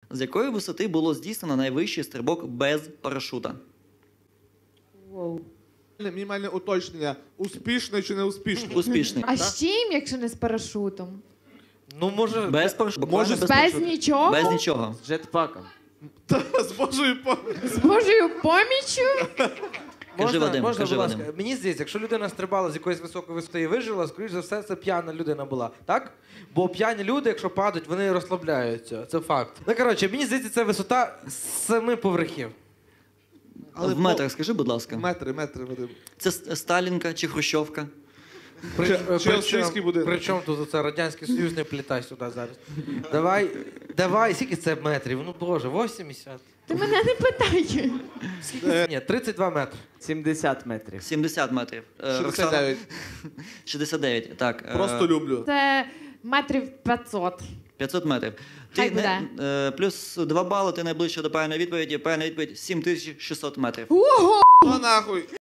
З якої висоти було здійснено найвищий стрибок без парашута? Мінімальне уточнення. Успішне чи не успішне? Успішний. А з чим, якщо не з парашутом? Ну, може... Без парашута. Буквально без Без парашута. нічого? Без нічого. З джетпаком. З Божою поміччю. З Божою поміччю? Кажи, Вадим, можна, кажи, будь ласка. Вадим. Мені здається, якщо людина стрибала з якоїсь високої висоти і вижила, скоріш за все, це п'яна людина була, так? Бо п'яні люди, якщо падають, вони розслабляються. Це факт. Ну, коротше, мені здається, це висота 7 поверхів. Але в метрах скажи, будь ласка. Метри, Вадим. Це Сталінка чи Хрущовка? Чи австрійський будинок? Причому тут оце Радянський Союз, не плітай сюди зараз. Давай, скільки це метрів? Ну, боже, 80? Ти мене не питай. Ні, 32 метри. 70 метрів. 70 метрів. 69. 69, так. Просто люблю. Це метрів 500. 500 метрів. Хай Плюс 2 бали, ти найближче до правильної відповіді. Правильна відповідь 7600 метрів. Ого! Ну нахуй.